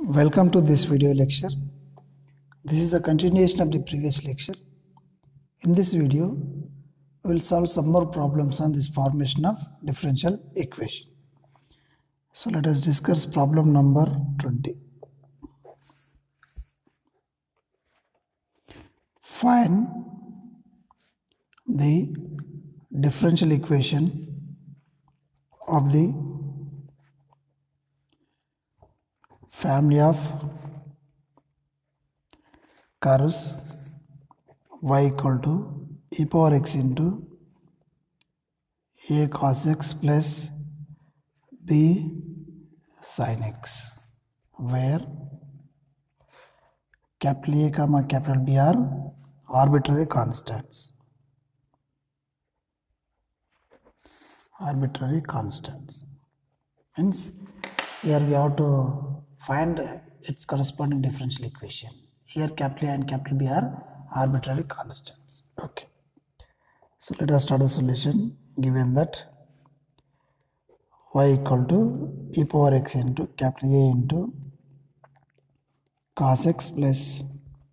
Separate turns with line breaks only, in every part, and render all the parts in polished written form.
Welcome to this video lecture. This is a continuation of the previous lecture. In this video, we will solve some more problems on this formation of differential equation. So let us discuss problem number 20. Find the differential equation of the family of curves y equal to e power x into a cos x plus b sin x, where capital A comma capital B are arbitrary constants. Arbitrary constants means here we have to find its corresponding differential equation. Here capital A and capital B are arbitrary constants. Okay. So let us start the solution. Given that y equal to e power x into capital A into cos x plus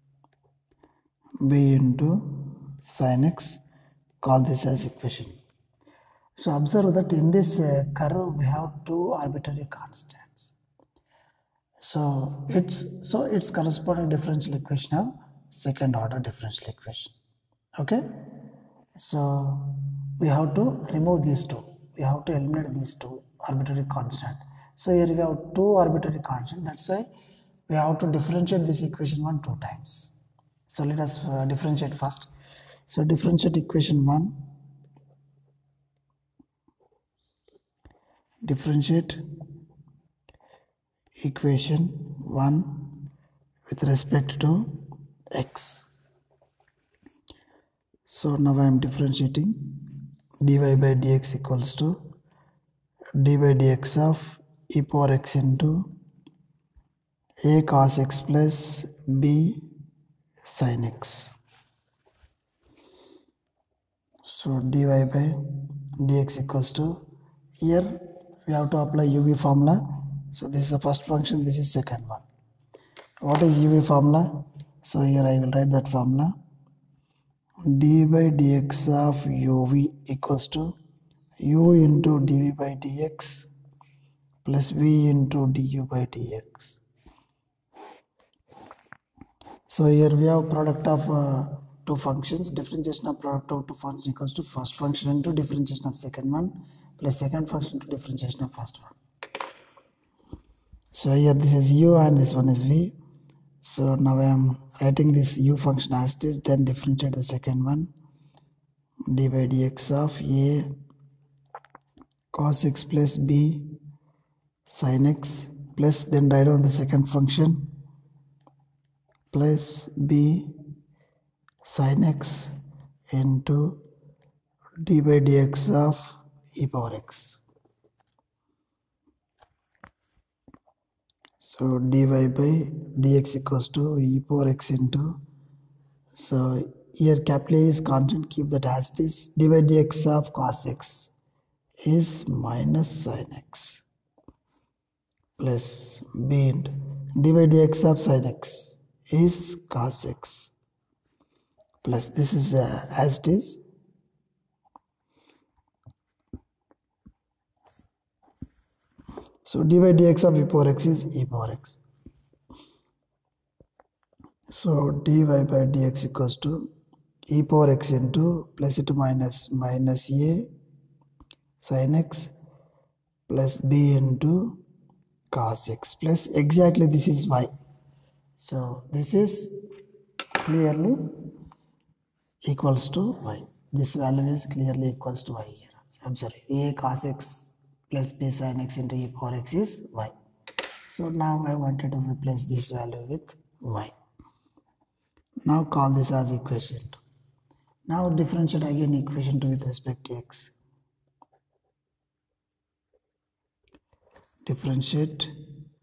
b into sin x, call this as equation. So observe that in this curve we have two arbitrary constants. So its corresponding differential equation of second order differential equation. Okay. So we have to remove these two. We have to eliminate these two arbitrary constants. So here we have two arbitrary constants. That's why we have to differentiate this equation 1 2 times. So let us differentiate first. So differentiate equation 1. Differentiate equation 1 with respect to x. So now I am differentiating dy by dx equals to d by dx of e power x into a cos x plus b sin x. So dy by dx equals to, here we have to apply UV formula. So this is the first function, this is second one. What is UV formula? So here I will write that formula. D by dx of UV equals to u into dv by dx plus v into du by dx. So here we have product of two functions. Differentiation of product of two functions equals to first function into differentiation of second one plus second function into differentiation of first one. So here this is u and this one is v. So now I am writing this u function as it is, then differentiate the second one. D by dx of a cos x plus b sin x plus, then write down the second function, plus b sin x into d by dx of e power x. So dy by dx equals to e power x into, so here capital A is constant, keep that as it is. D by dx of cos x is minus sin x plus b into d by dx of sin x is cos x plus, this is as it is. So d by dx of e power x is e power x. So dy by dx equals to e power x into plus into minus a sin x plus b into cos x plus exactly this is y. So this is clearly equals to y. This value is clearly equals to y here. Observe, a cos x plus b sin x into e power x is y. So now I wanted to replace this value with y. Now call this as equation 2. Now differentiate again equation 2 with respect to x. Differentiate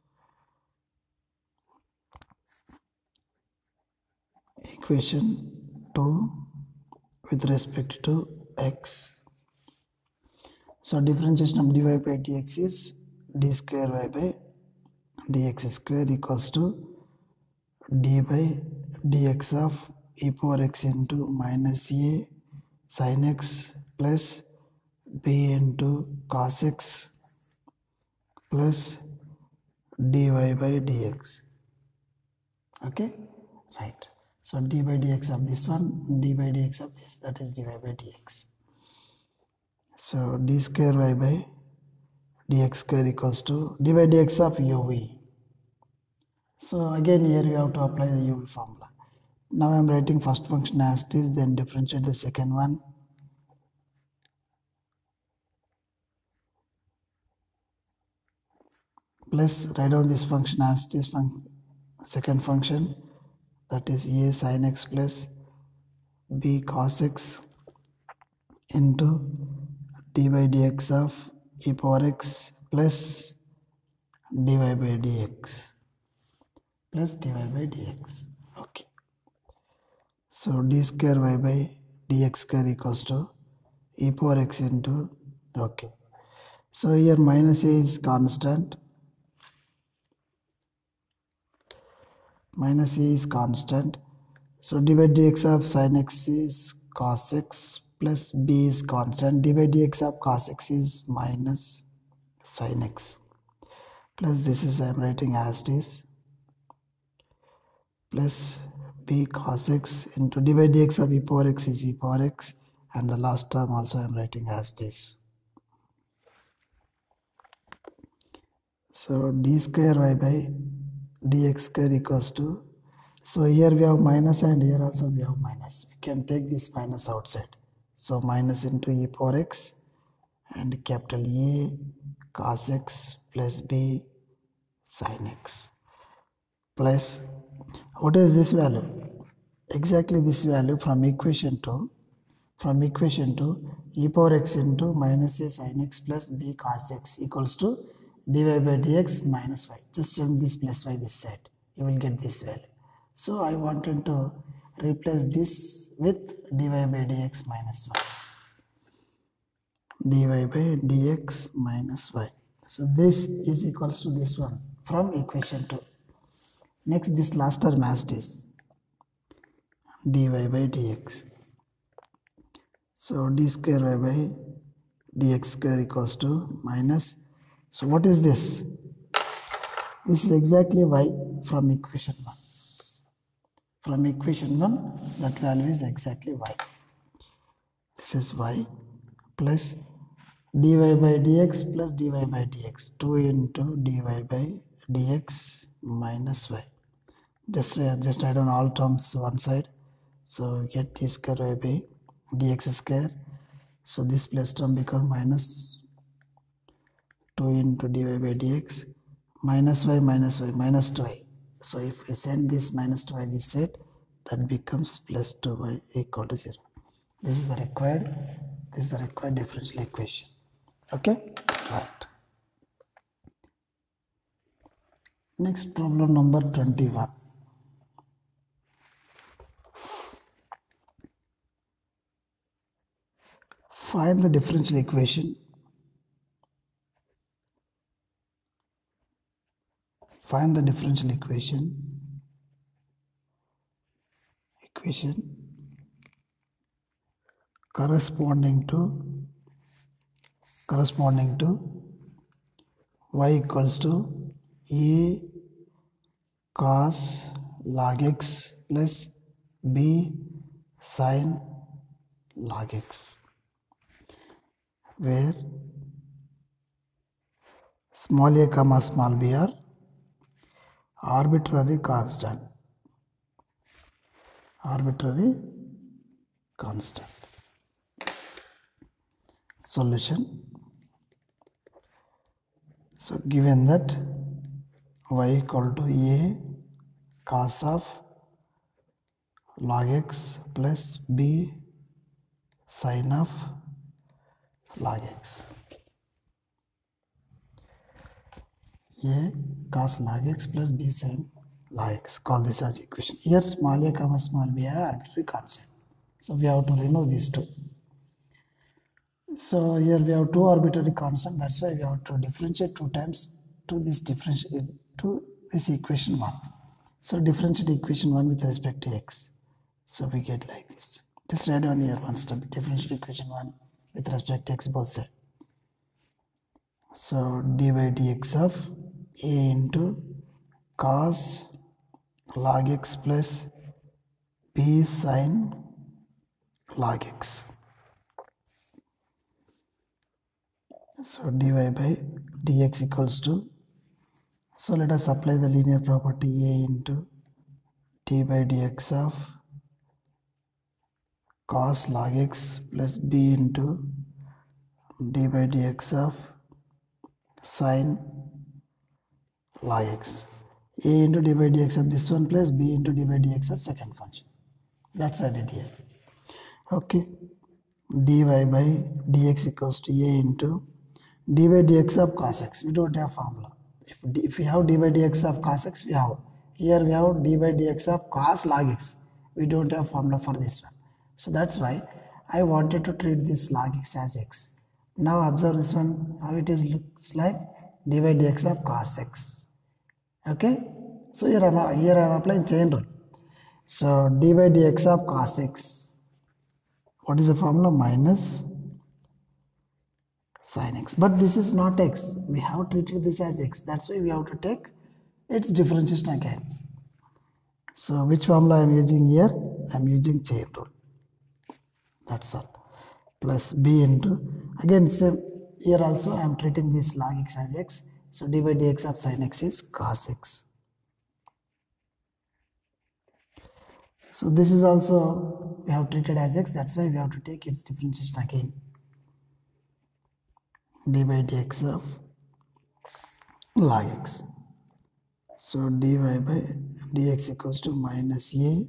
equation 2 with respect to x. So differentiation of dy by dx is d square y by dx square equals to d by dx of e power x into minus a sin x plus b into cos x plus dy by dx. Okay, right. So d by dx of this one, d by dx of this, that is dy by dx. So d square y by dx square equals to d by dx of uv. So again here we have to apply the uv formula. Now I am writing first function as it is, then differentiate the second one. Plus write down this function as it is, second function, that is a sin x plus b cos x into d by dx of e power x plus dy by dx plus dy by dx. Okay. So d square y by dx square equals to e power x into, okay. So here minus a is constant. Minus a is constant. So d by dx of sin x is cos x plus b is constant. D by dx of cos x is minus sin x. Plus this is I am writing as it is. Plus b cos x into d by dx of e power x is e power x. And the last term also I am writing as it is. So d square y by dx square equals to, so here we have minus and here also we have minus. We can take this minus outside. So minus into e power x and capital A cos x plus b sin x plus, what is this value? Exactly this value from equation 2 e power x into minus a sin x plus b cos x equals to dy by dx minus y. Just send this plus y this side. You will get this value. So I wanted to replace this with dy by dx minus y. Dy by dx minus y. So this is equals to this one from equation 2. Next this last term as it is. Dy by dx. So d square y by dx square equals to minus. So what is this? This is exactly y from equation 1. From equation 1, that value is exactly y. This is y plus dy by dx plus dy by dx. 2 into dy by dx minus y. Just write down all terms one side. So get d square y by dx square. So this plus term become minus 2 into dy by dx minus y minus 2y. So if we send this minus 2y this side, that becomes plus 2y equal to 0. This is the required differential equation. Okay, right. Next problem number 21. Find the differential equation. Find the differential equation corresponding to y equals to a cos log x plus b sin log x, where small a comma small b are arbitrary constants. Solution. So given that y equal to a cos of log x plus b sin of log x. A cos log x plus b sin log x. Call this as equation. Here small a comma small b are arbitrary constant. So we have to remove these two. So here we have two arbitrary constants. That's why we have to differentiate 2 times to this to this equation 1. So differentiate equation 1 with respect to x. So we get like this. Just write down here one step. Differentiate equation 1 with respect to x both sides. So dy dx of a into cos log x plus b sin log x. So dy by dx equals to, so let us apply the linear property a into d by dx of cos log x plus b into d by dx of sin log x. A into d by dx of this one plus b into d by dx of second function. That's I did here. Okay. dy by dx equals to a into d by dx of cos x. We don't have formula. If we have d by dx of cos x, we have. Here we have d by dx of cos log x. We don't have formula for this one. So that's why I wanted to treat this log x as x. Now observe this one, how it is looks like d by dx of cos x. Okay. So here I am applying chain rule. So d by dx of cos x. What is the formula? Minus sin x. But this is not x. We have treated this as x. That's why we have to take its differentiation again. So which formula I am using here? I am using chain rule. That's all. Plus b into, again same, here also I am treating this log x as x. So d by dx of sin x is cos x. So this is also we have treated as x. That's why we have to take its differentiation again. D by dx of log x. So dy by dx equals to minus a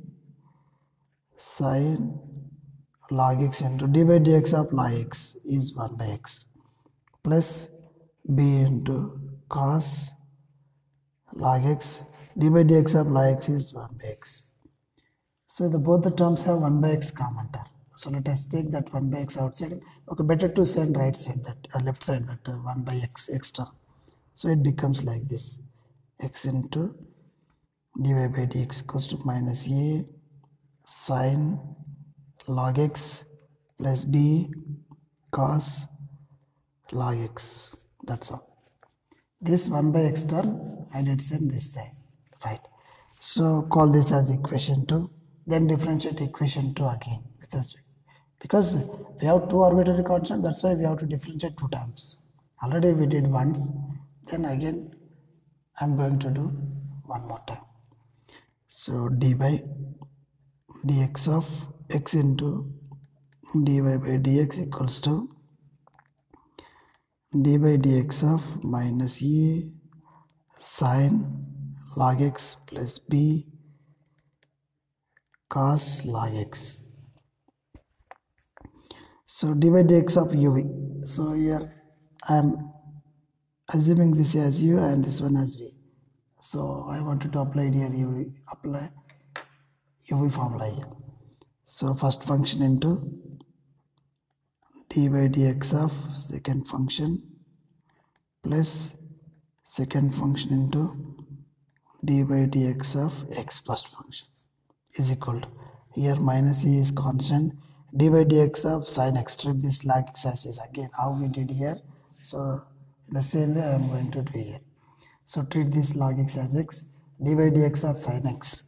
sin log x into d by dx of log x is 1 by x plus b into cos log x, d by dx of log x is 1 by x. So both the terms have 1 by x common term. So let us take that 1 by x outside. Okay, better to send right side, that left side, that 1 by x term. So it becomes like this. X into dy by dx equals to minus a sin log x plus b cos log x. That's all. This 1 by x term I did send this side, right? So call this as equation 2, then differentiate equation 2 again with respect. Because we have two arbitrary constants, that's why we have to differentiate 2 times. Already we did once, then again I am going to do one more time. So d by dx of x into dy by dx equals to d by dx of minus a sin log x plus b cos log x. So dy by dx of uv. So here I am assuming this as u and this one as v. So I wanted to apply here uv, apply uv formula here. So first function into d by dx of second function plus second function into d by dx of x first function is equal to, here minus e is constant, d by dx of sin x, treat this log x as is again how we did here. So in the same way I am going to do here. So treat this log x as x, d by dx of sin x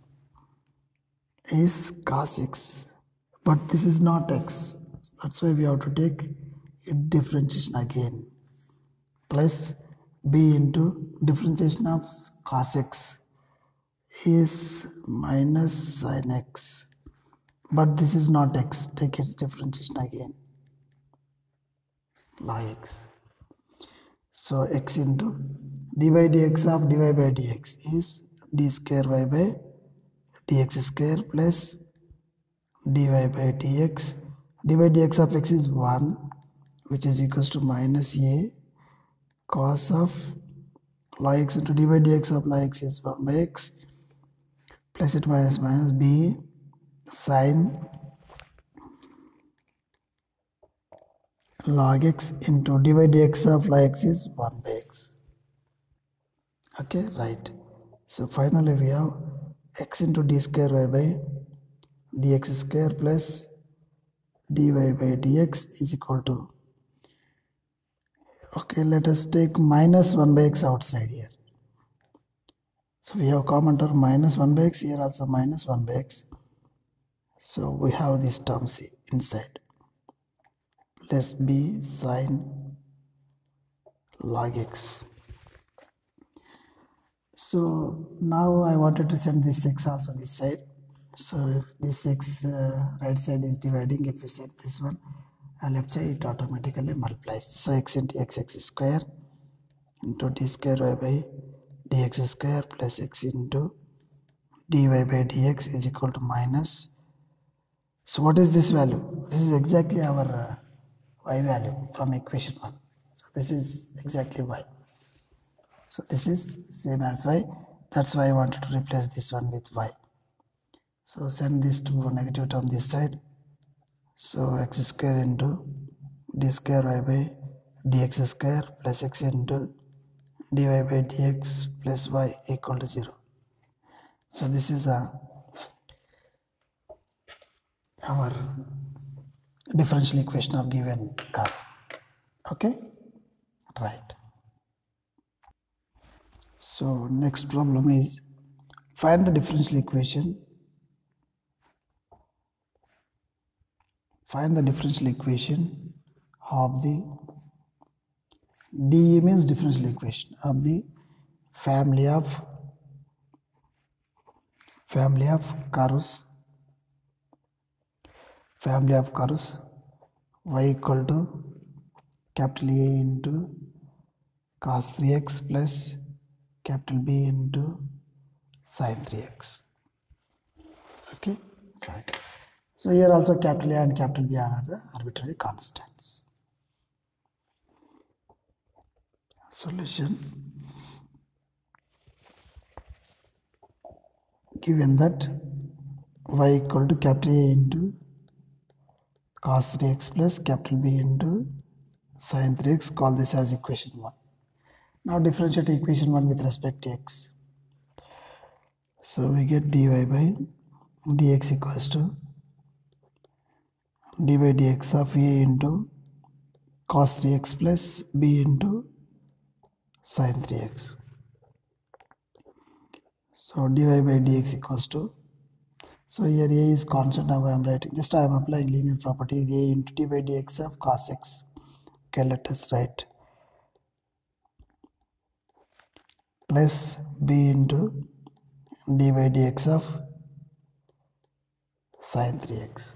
is cos x, but this is not x. That's why we have to take it differentiation again, plus b into differentiation of cos x is minus sin x, but this is not x. Take its differentiation again, log x. So x into d by dx of dy by dx is d square y by dx square plus dy by dx. dy by dx of x is 1, which is equals to minus a cos of log x into dy by dx of log x is 1 by x plus it minus minus b sin log x into dy by dx of log x is 1 by x. Okay, right. So finally we have x into d square y by dx square plus dy by dx is equal to, okay, let us take minus 1 by x outside here. So we have common term minus 1 by x, here also minus 1 by x. So we have this term c inside plus b sine log x. So now I wanted to send this x also this side. So if this x right side is dividing, if we set this one left side, it automatically multiplies. So x into x square into d square y by dx square plus x into dy by dx is equal to minus. So what is this value? This is exactly our y value from equation 1. So this is exactly y. So this is same as y. That's why I wanted to replace this one with y. So send this to negative term this side. So x square into d square y by dx square plus x into dy by dx plus y equal to 0. So this is our differential equation of given curve. Okay, right. So next problem is find the differential equation. Find the differential equation of the DE means differential equation of the family of curves y equal to capital A into cos 3x plus capital B into sin 3x. Okay, right. So here also capital A and capital B are the arbitrary constants. Solution: given that y equal to capital A into cos 3x plus capital B into sin 3x, call this as equation 1. Now differentiate equation 1 with respect to x. So we get dy by dx equals to d by dx of A into cos 3x plus B into sin 3x. So dy by dx equals to, so here A is constant, now I am writing, just I am applying linear property, A into d by dx of cos x. Okay, let us write plus B into d by dx of sin 3x.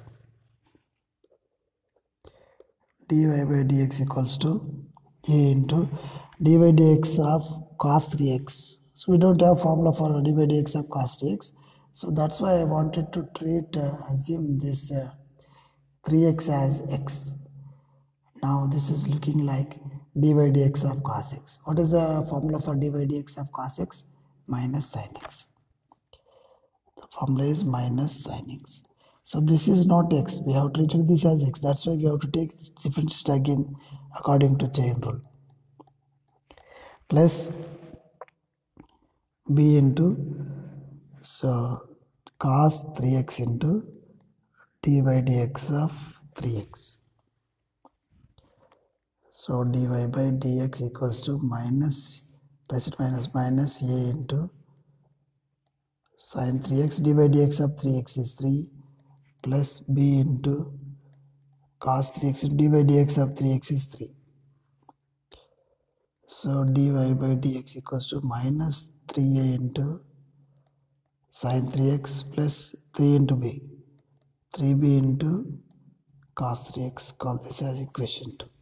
dy by dx equals to A into d by dx of cos 3x. So we don't have formula for d by dx of cos 3x. So that's why I wanted to assume this 3x as x. Now this is looking like d by dx of cos x. What is the formula for d by dx of cos x? Minus sin x. The formula is minus sin x. So this is not x. We have treated this as x. That's why we have to take differentiate again according to chain rule. Plus b into, so cos 3x into d by dx of 3x. So dy by dx equals to minus, plus it minus a into sin 3x, d by dx of 3x is 3 plus b into cos 3x, d by dx of 3x is 3. So dy by dx equals to minus 3a into sin 3x plus 3 into b, 3b into cos 3x, call this as equation 2.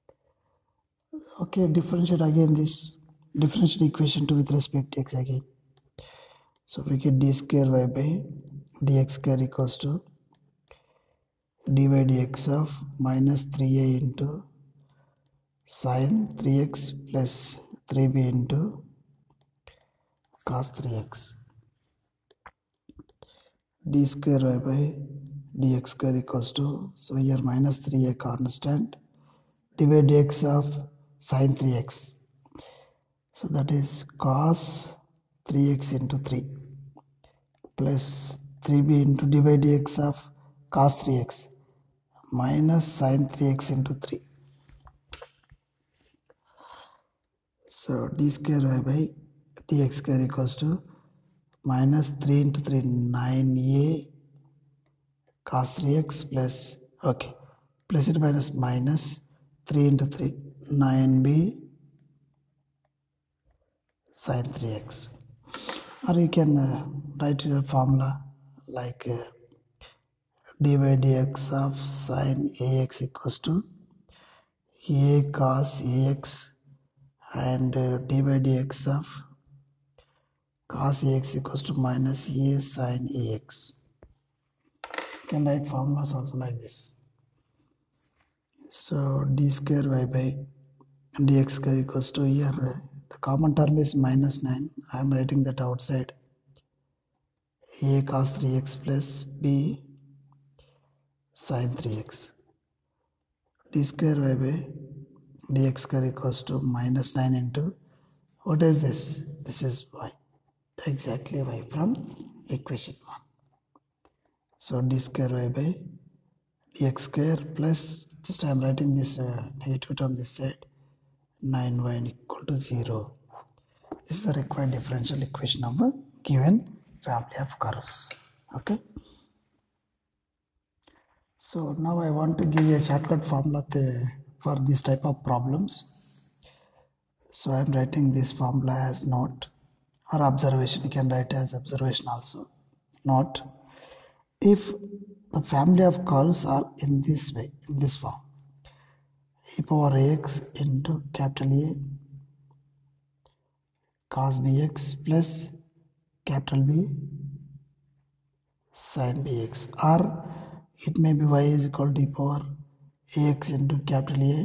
Okay, differentiate again this differential equation 2 with respect to x again. So we get d square y by dx square equals to d by dx of minus 3a into sin 3x plus 3b into cos 3x. D square y by dx square equals to, so here minus 3a constant, d by dx of sin 3x. So that is cos 3x into 3 plus 3b into d by dx of cos 3x minus sin 3x into 3. So d square y by dx square equals to minus 3 into 3 9a cos 3x plus, okay, plus it minus 3 into 3 9b sin 3x. Or you can write the formula like d by dx of sin ax equals to a cos ax and d by dx of cos ax equals to minus a sin ax. You can write formulas also like this. So d square y by dx square equals to, here the common term is minus 9. I am writing that outside. A cos 3x plus b sin 3x. D square y by dx square equals to minus 9 into, what is this? This is y. Exactly y from equation 1. So d square y by dx square plus, just I am writing this negative term this side, 9y equal to 0. This is the required differential equation of a given family of curves. Okay. So now I want to give you a shortcut formula for this type of problems. So I am writing this formula as note or observation. You can write as observation also. Note: if the family of curves are in this way, in this form, e power ax into capital A cos bx plus capital B sin bx, or it may be y is equal to e power ax into capital A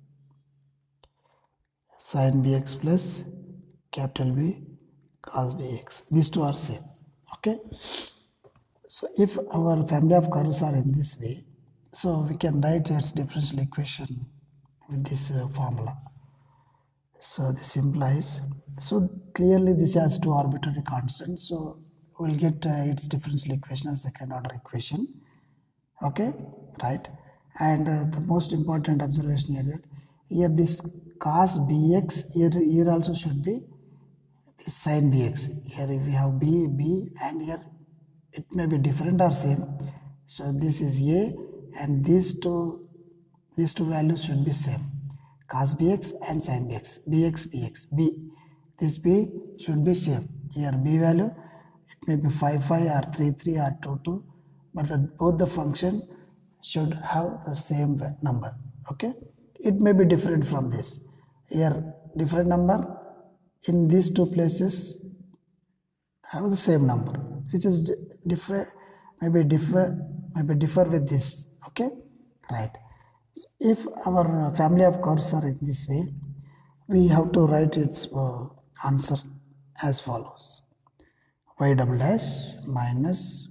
sin bx plus capital B cos bx. These two are same. Okay. So if our family of curves are in this way, so we can write its differential equation with this formula. So this implies, so clearly this has two arbitrary constants, so we'll get its differential equation as second order equation. Okay, right? And the most important observation here, that here this cos bx, here also should be sin bx. Here if we have b, and here it may be different or same. So this is a, and these two values should be same. Cos bx and sin bx, bx, b. This b should be same. Here b value, it may be 5 or 3 or 2, but both the function should have the same number. Okay, it may be different from this. Here different number, in these two places have the same number, which is different, maybe differ with this. Okay, right? If our family of curves are in this way, we have to write its answer as follows: y double dash minus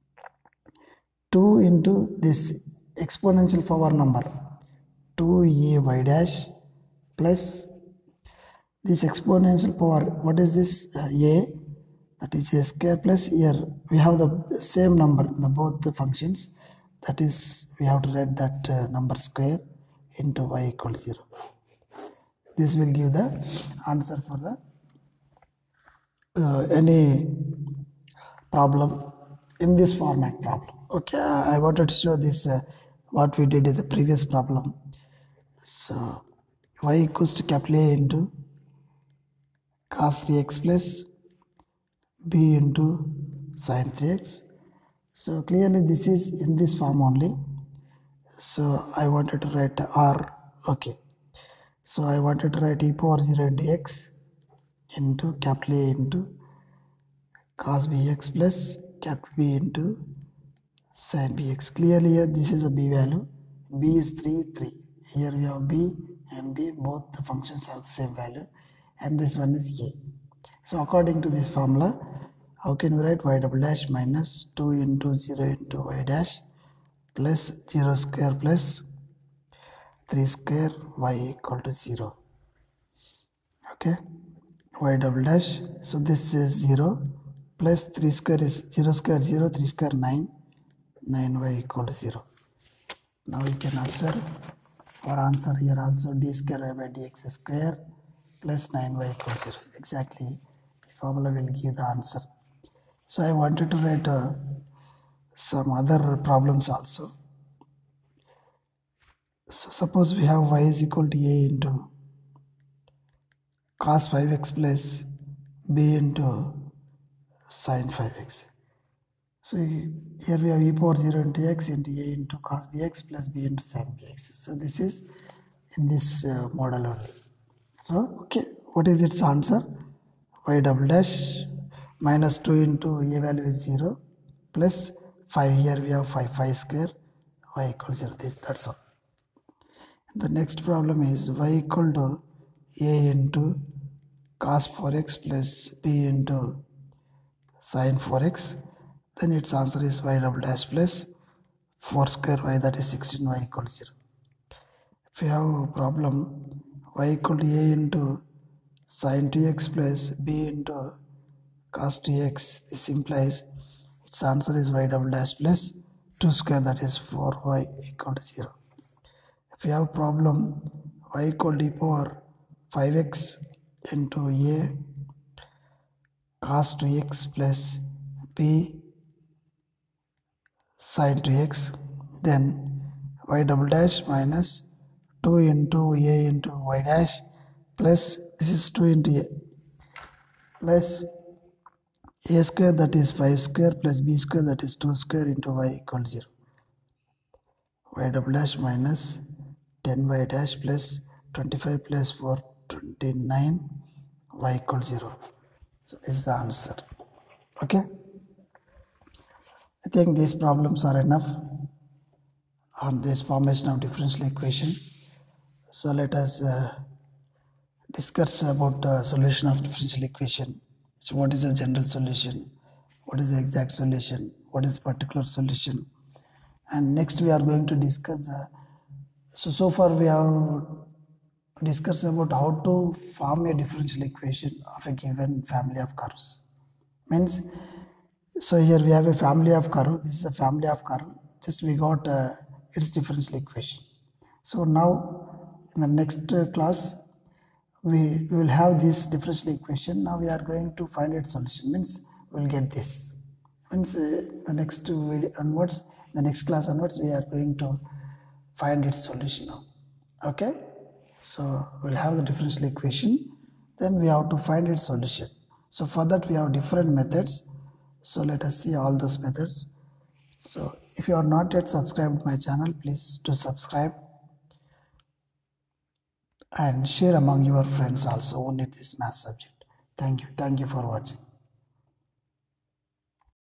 2 into this exponential power number 2ay dash plus this exponential power, what is this, a, that is a square, plus here we have the same number, both the functions, that is we have to write that number square into y equal to 0. This will give the answer for the any problem in this format problem. Okay, I wanted to show this what we did in the previous problem. So y equals to capital A into cos 3x plus b into sin 3x. So clearly this is in this form only. So I wanted to write r. Okay, so I wanted to write e power 0 into x into capital A into cos bx plus capital B into sin bx. Clearly here this is a b value, b is 3. Here we have b and b, both the functions have the same value, and this one is a. So according to this formula, how can we write y double dash minus 2 into 0 into y dash plus 0 square plus 3 square y equal to 0. Okay, y double dash. So this is 0 plus 3 square is 0 square 0, 3 square 9, 9y equal to 0. Now you can observe for answer here also d square y by dx square plus 9y equal to 0. Exactly the formula will give the answer. So I wanted to write some other problems also. So suppose we have y is equal to a into cos 5x plus b into sin 5x. So here we have e power 0 into x into a into cos bx plus b into sin bx. So this is in this model only. So okay, what is its answer? Y double dash minus 2 into a value is 0 plus 5, here we have 5 square, y equals 0. That's all. The next problem is y equal to a into cos 4x plus b into sin 4x. Then its answer is y double dash plus 4 square y, that is 16y equals 0. If you have a problem y equal to a into sin 2x plus b into cos 2x, this implies its answer is y double dash plus 2 square, that is 4y equal to 0. If you have a problem y equal to e power 5x into a cos 2x plus b sin 2x, then y double dash minus 2 into a into y dash plus this is 2 into a plus a square, that is 5 square plus b square, that is 2 square into y equal to 0. Y double dash minus 10y dash plus 25 plus 4 29 y equal to 0. So this is the answer. Okay, I think these problems are enough on this formation of differential equation. So let us discuss about solution of differential equation. So what is the general solution, what is the exact solution, what is particular solution, and next we are going to discuss so far we have discussed about how to form a differential equation of a given family of curves. Means, so here we have a family of curve, this is a family of curve, just we got its differential equation. So now in the next class we will have this differential equation. Now we are going to find its solution, means we will get this. Means the next video onwards, the next class onwards, we are going to find its solution now. Okay, so we'll have the differential equation, then we have to find its solution. So for that we have different methods. So let us see all those methods. So if you are not yet subscribed my channel, please do subscribe and share among your friends also who need this math subject. Thank you for watching.